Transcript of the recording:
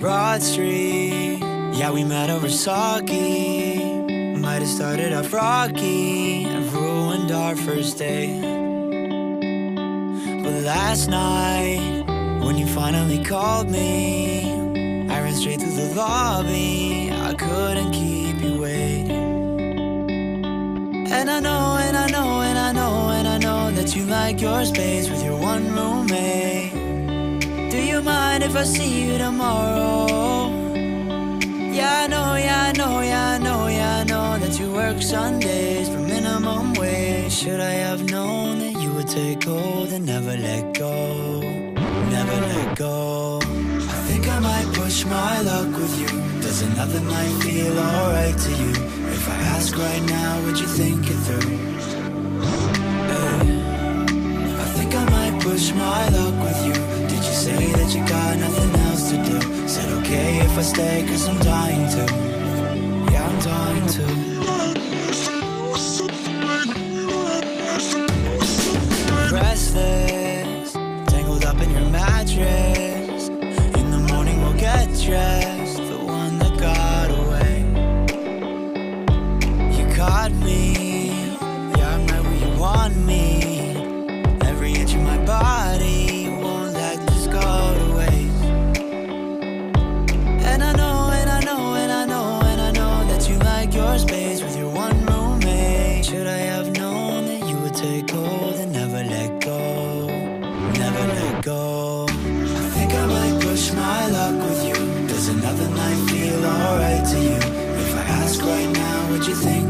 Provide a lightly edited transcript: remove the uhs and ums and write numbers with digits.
Broad Street, yeah, we met over sake. Might have started off rocky and ruined our first date. But last night, when you finally called me, I ran straight through the lobby. I couldn't keep you waiting. And I know, and I know, and I know, and I know that you like your space with your one roommate. Do you mind if I see you tomorrow? Yeah, I know, yeah, I know, yeah, I know, yeah, I know that you work Sundays for minimum wage. Should I have known that you would take hold and never let go? Never let go. I think I might push my luck with you. Does another night feel alright to you? If I ask right now, would you think it through? I think I might push my luck with you. Did you say that you got nothing else to do? Said okay if I stay cause I'm dying to. Yeah, I'm dying to. Restless, tangled up in your mattress. In the morning we'll get dressed. The one that got away. You caught me. Yeah, I'm right where you want me. Every inch of my body won't let this go to waste. And I know, and I know, and I know, and I know that you like your space with your one roommate. Should I have known that you would take hold and never let go? Never let go. I think I might push my luck with you. Does another night feel alright to you? If I ask right now, would you think